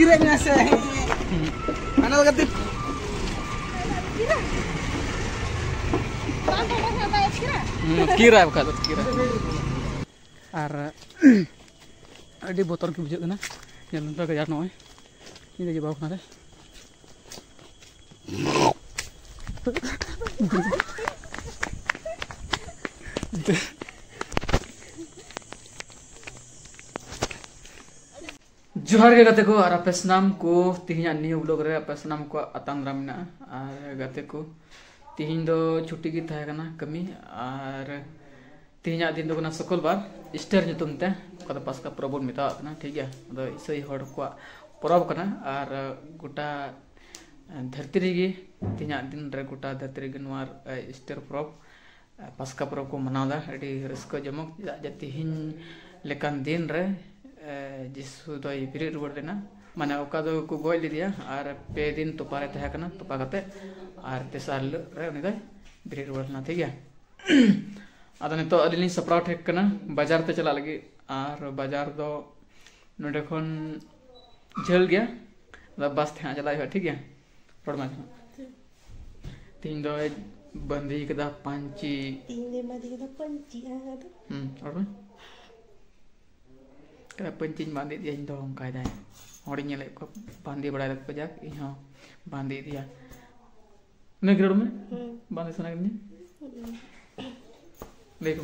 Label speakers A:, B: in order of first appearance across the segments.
A: kira se. Mana lagi?
B: Kira bukan kira. Ar adi botol ke bujuk kena. Yang lupa kejar noy. Ini lagi bawa kena. Johar ke gate ko ar pesnam ko tihinya new vlog re pesnam ko atang ramna ar gate ko tihin do chuti gi thae kana kami ar tihinya din do kana sokol bar Easter nyutum te kada paska probon meta kana ठीक है ado isoi hor ko porab kana ar gota dharti gi tihinya din re gota dharti gi nwar Easter prob paska prob ko manada adi rasko jamok ja tihin lekan din re जिसु दो बिरी रुवर देना माने ओका दो को गोय ले दिया और पे दिन तो पारे तह कना तो पागते और तेसार रे उनी दो बिरी रुवर ना ठीक है आदा ने तो अदिलिन सप्राव ठेक कना बाजार ते चला लगी और बाजार दो नोडे खन झेल गया दा बस थे चला ठीक है रोड में तीन दो बंदी कदा पंची
C: तीन दे मादी कदा पंची
B: और Kaya pencin bandit dia dong kayak dah. Orang nyelek kok bandit berada pejak, iya bandit dia. Negeri rumah? Bandit sana ni? Lekum.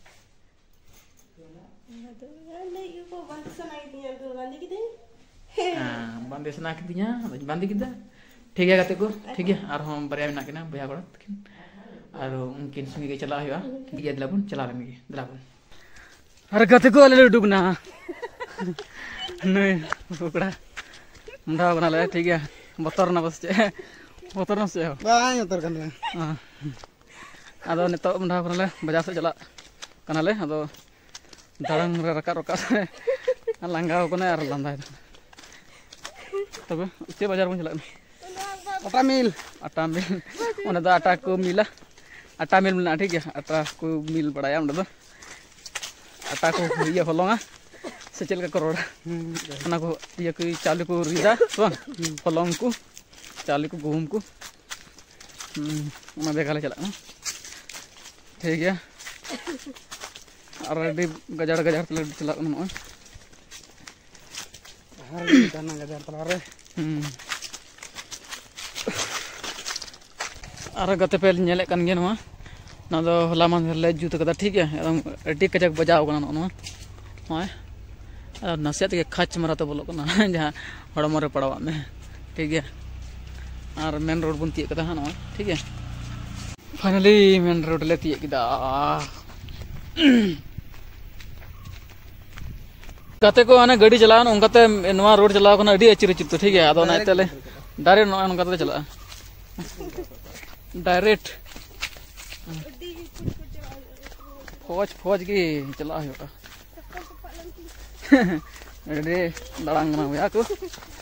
B: Bandit sana kitinya, bandit kita. ठीक है कहते को ठीक है और हम बरिया ना किना बया करा और उनके संगे के चला हुआ दिया दिलाबुन चला लेंगे दिलाबुन और कहते को ले डूबना नहीं बुकड़ा मुंडा बना ले ठीक है बतर ना बस से
A: Bang motor kan.
B: हां आदो नितो मुंडा बना ले बाजार से चला कना ले आदो दारंग रे रका से लांगा कोने यार लांदा तब चे बाजार में चला
A: Apa mil?
B: आटा मिल उन्हें तो आटा को मिला आटा मिल मिलना ठीक है आटा को मिल बढ़ाया उन्हें तो आटा को ये फलोंगा सेचल का करोड़ अना को ये कोई चालू को रीदा तो फलोंग को चालू को गहूम को उन्हें देखा ले चला ठीक है और रेडी गजार तले चला उन्हें
A: Har dana gajar telare.
B: और गते पे नेले कन गे नवा ना दो हलामान ले जुत कदा ठीक है एकदम अड्डी कजक बजाव कना नवा हाय नसेत के खच मरा तो बोलो कना जहां हड़म रे पड़वा में ठीक है और मेन रोड बुन तिय कदा नवा ठीक है फाइनली मेन रोड ले तिय किदा गते को आने गाड़ी चलान उनकाते नवा रोड चलाव कना अड्डी अचिर चित ठीक है आदो नाइते ले डायरेक्ट नवा उनकाते चला डायरेक्ट फौज की चला होगा अरे लड़ांग ना हुआ को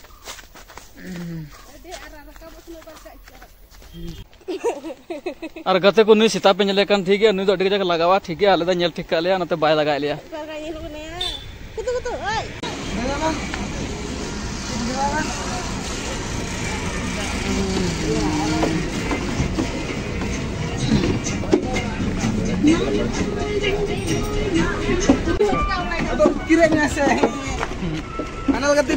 B: और गते को नुई सीता पे नेले कन ठीक है नुई तो अड़ी जगह लगावा ठीक है आले नेल ठीक कर लिया नते बाय लगा लिया
A: Aduh kira se. Mana lagi?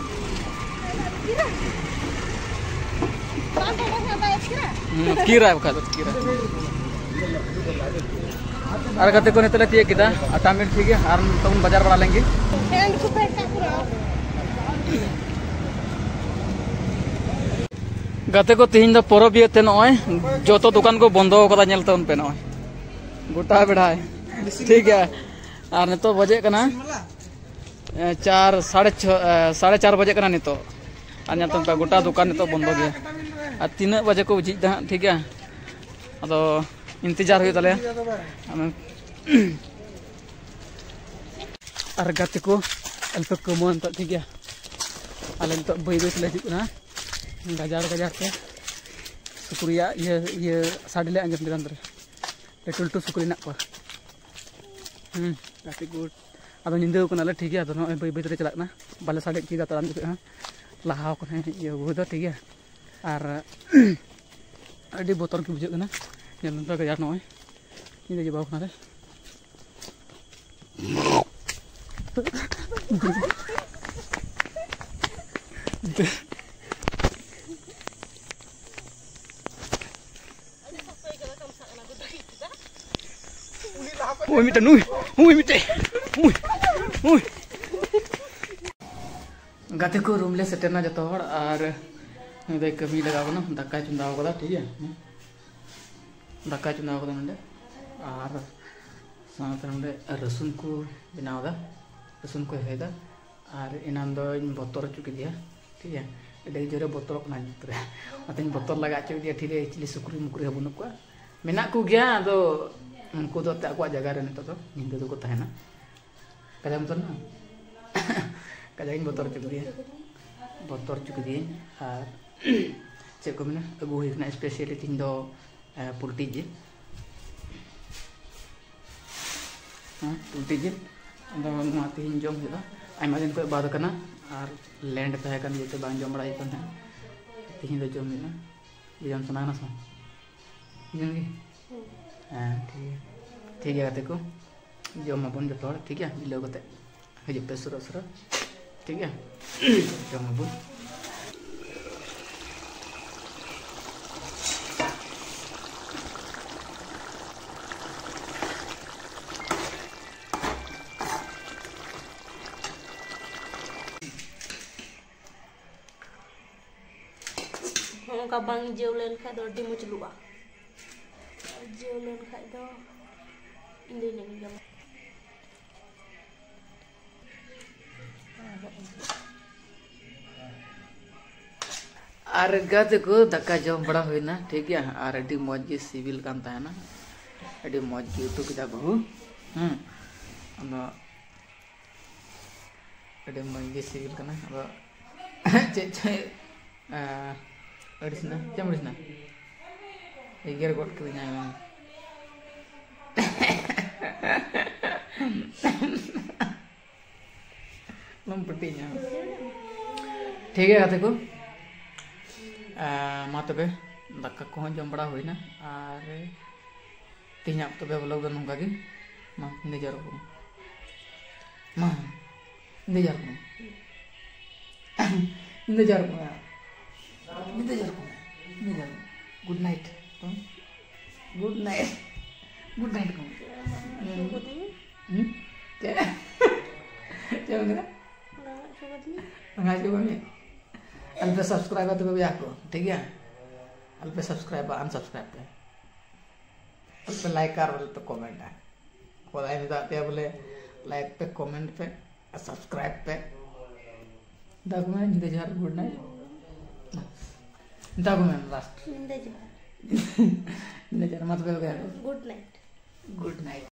B: Kira bukan kira. और कहते को नहीं तो kita आटा मिल ठीक है और तुम बाजार बढ़ा लेंगे गते को तीन दो परब ये ते नय जो तो दुकान को बंद कदा नेलते उन पे नय गोटा बेड़ा ठीक है और नितो बजे कना 4 साढ़े 4 बजे कना नितो और नेतो पे गोटा दुकान नितो बंद गया और 3 बजे को झिज दा ठीक है अदो इंतजार हुई तले और गते को अल्प कमन तो ठीक है आले तो बई बई ले हिजुना गजार के सुकुरिया ये साड़ी ले अंजम दिलान रे लटू सुकुरी ना को गते को अब निंदे को नाले ठीक है अदो बई बई ते चलाना बाले साड़ी की दाता लाहा कने ये वो तो ठीक है और अड़ी बोतल की बुझे कना ये लंबा गजार नॉय ये जे बाव कना रे Ui mite nuôi, ui mite, ui. गाते को रूम ले सेटना जतो हड़ और दे कमी लगाव ना दाका चुंदाव कदा ठीक है दाका चुंदाव कदा नंदे और साथ नंदे रसुन को बनाव दा रसुन को हेदा और इनाम दो इन बोतल चुकी दिया ठीक है एडे जोरे बोतल कना जितरे अतन बोतल लगा चुकी दिया ठीक है चिली सुकुरी मुकुरी हबुन को मेना को गया तो उनको तो ताकवा जगह रे नितो तो निंदे तो को तहना कदम तो ना कजाइन बोतल चुकी दिया और चेक को मैंने अगू हुई स्पेशली तीन दो पुल्टी जी पुल्टी जी तीन जम हुआ आयमा दिन को बाद करना और लैंड तहे kan जैसे बांग जम बड़ा इकन है तीन दो जम हुआ ये जम सुना ना सो जंगी ठीक है गाते को जम अपन जो ठीक है मिलो कते हजे पे सुरा सुरा ठीक है जम अपन
C: का bang jauh len kha do di much luwa jauh len kha do indi ni jam
B: और गाते को दक्का जम बड़ा हुईना ठीक है और अडी मौज गे सिविल कान ताना अडी मौज गे उतु किदा बहु अनो अडी मौज गे सिविल काना अब चे चे अडिसना जमडिसना एगर गोट करिना नम पटिnya ठीक है गाते को मा तबे दाका को जम बड़ा हुईना और तीन तबे ब्लॉग दो नंगा गे मा निजार को मा निजार को निजार को निजार को Nizar good night good night good night को क्या क्या बोला ngaji kami alpe subscribe tu be aku ठीक है alpe subscribe unsubscribe पे alpe like कर alpe comment है बोला है बताते बोले like पे comment पे subscribe पे डॉक्यूमेंट दे जार good night document last
C: inde
B: दे जार मत बोल गया
C: good night
B: गुड नाइट